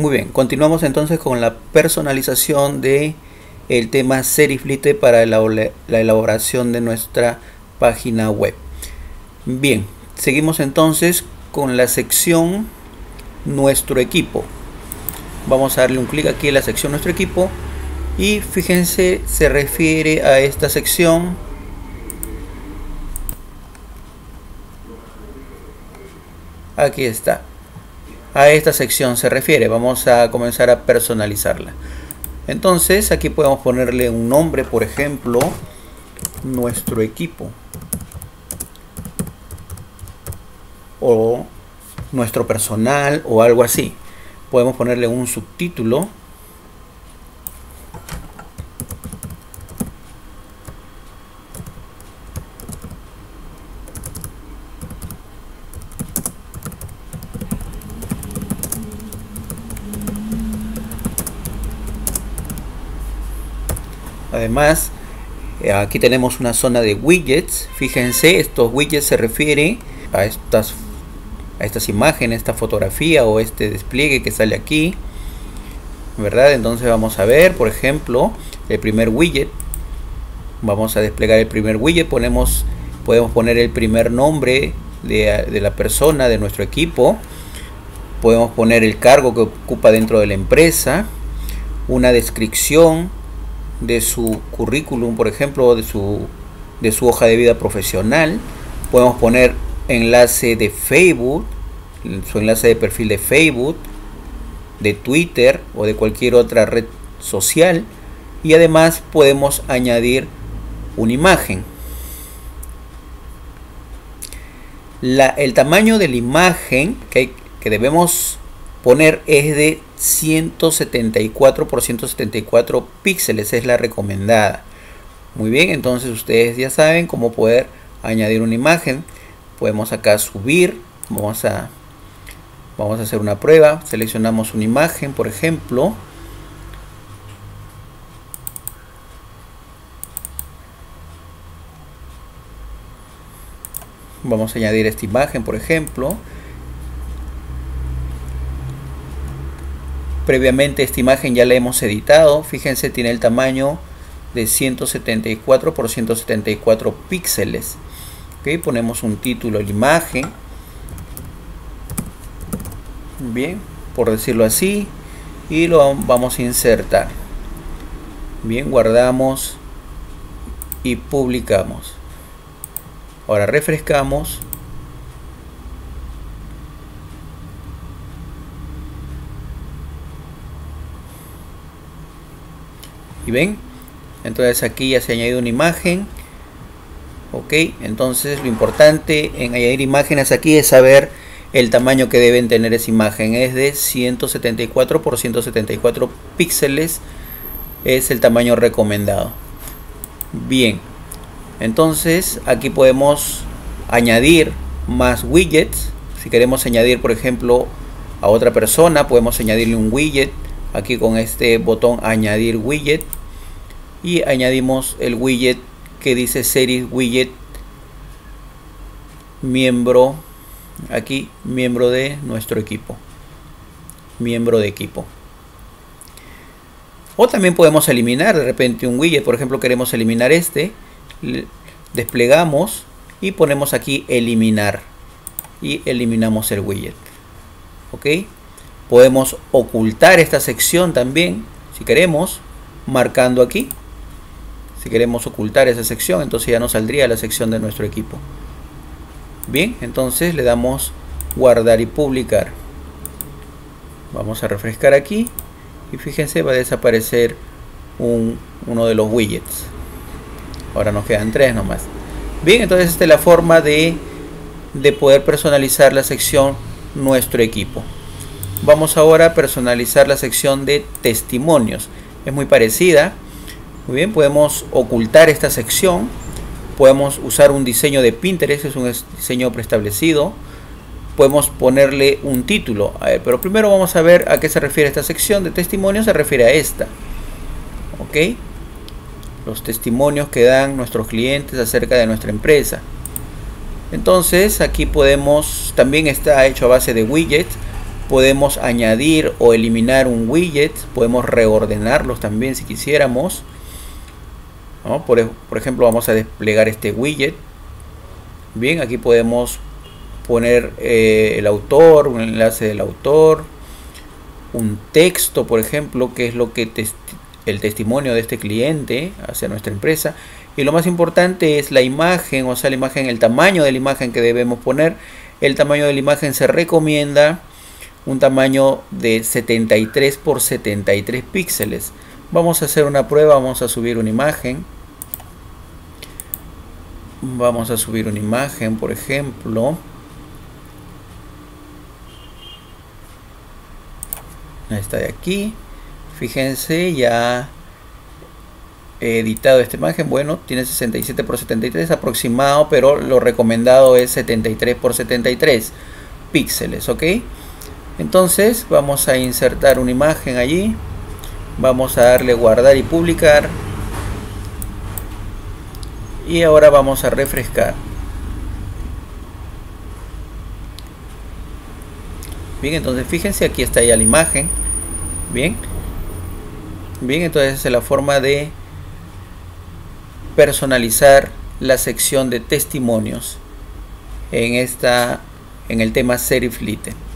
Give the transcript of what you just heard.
Muy bien, continuamos entonces con la personalización de el tema Seriflite para la elaboración de nuestra página web. Bien, seguimos entonces con la sección Nuestro equipo. Vamos a darle un clic aquí en la sección Nuestro equipo y fíjense, se refiere a esta sección. Aquí está. A esta sección se refiere. Vamos a comenzar a personalizarla. Entonces aquí podemos ponerle un nombre, por ejemplo, Nuestro equipo, o Nuestro personal, o algo así. Podemos ponerle un subtítulo. Además, aquí tenemos una zona de widgets. Fíjense, estos widgets se refieren a estas imágenes, esta fotografía o este despliegue que sale aquí, ¿verdad? Entonces vamos a ver, por ejemplo, el primer widget. Vamos a desplegar el primer widget. Podemos poner el primer nombre de la persona, de nuestro equipo. Podemos poner el cargo que ocupa dentro de la empresa, una descripción de su currículum, por ejemplo, de su hoja de vida profesional. Podemos poner enlace de Facebook, su enlace de perfil de Facebook, de Twitter o de cualquier otra red social, y además podemos añadir una imagen. El tamaño de la imagen que debemos poner es de 174 por 174 píxeles, es la recomendada. Muy bien, entonces ustedes ya saben cómo poder añadir una imagen. Podemos acá subir, vamos a hacer una prueba. Seleccionamos una imagen, por ejemplo. Vamos a añadir esta imagen, por ejemplo. Previamente esta imagen ya la hemos editado. Fíjense, tiene el tamaño de 174 por 174 píxeles. Okay, ponemos un título a la imagen. Bien, por decirlo así. Y lo vamos a insertar. Bien, guardamos y publicamos. Ahora refrescamos. Y ven, entonces aquí ya se ha añadido una imagen. Ok, entonces lo importante en añadir imágenes aquí es saber el tamaño que deben tener esa imagen. Es de 174 por 174 píxeles, es el tamaño recomendado. Bien, entonces aquí podemos añadir más widgets. Si queremos añadir, por ejemplo, a otra persona, podemos añadirle un widget. Aquí con este botón añadir widget, y añadimos el widget que dice series widget miembro. Aquí miembro de nuestro equipo, miembro de equipo. O también podemos eliminar de repente un widget. Por ejemplo, queremos eliminar este, desplegamos y ponemos aquí eliminar y eliminamos el widget. Ok, podemos ocultar esta sección también si queremos, marcando aquí. Si queremos ocultar esa sección, entonces ya nos saldría la sección de nuestro equipo. Bien, entonces le damos guardar y publicar. Vamos a refrescar aquí y fíjense, va a desaparecer uno de los widgets. Ahora nos quedan 3 nomás. Bien, entonces esta es la forma de poder personalizar la sección Nuestro equipo. Vamos ahora a personalizar la sección de testimonios. Es muy parecida. Muy bien, podemos ocultar esta sección. Podemos usar un diseño de Pinterest, es un diseño preestablecido. Podemos ponerle un título. A ver, pero primero vamos a ver a qué se refiere esta sección de testimonios. Se refiere a esta. Ok. Los testimonios que dan nuestros clientes acerca de nuestra empresa. Entonces aquí podemos, también está hecho a base de widgets. Podemos añadir o eliminar un widget, podemos reordenarlos también si quisiéramos, ¿no? Por ejemplo, vamos a desplegar este widget. Bien, aquí podemos poner el autor, un enlace del autor, un texto, por ejemplo, que es lo que el testimonio de este cliente hacia nuestra empresa. Y lo más importante es la imagen, o sea, la imagen, el tamaño de la imagen que debemos poner. El tamaño de la imagen se recomienda un tamaño de 73 por 73 píxeles. Vamos a hacer una prueba, vamos a subir una imagen. Vamos a subir una imagen, por ejemplo. Esta de aquí. Fíjense, ya he editado esta imagen. Bueno, tiene 67 por 73 aproximado, pero lo recomendado es 73 por 73 píxeles, ¿ok? Entonces vamos a insertar una imagen allí. Vamos a darle guardar y publicar. Y ahora vamos a refrescar. Bien, entonces fíjense, aquí está ya la imagen. Bien. Bien, entonces esa es la forma de personalizar la sección de testimonios en el tema Seriflite.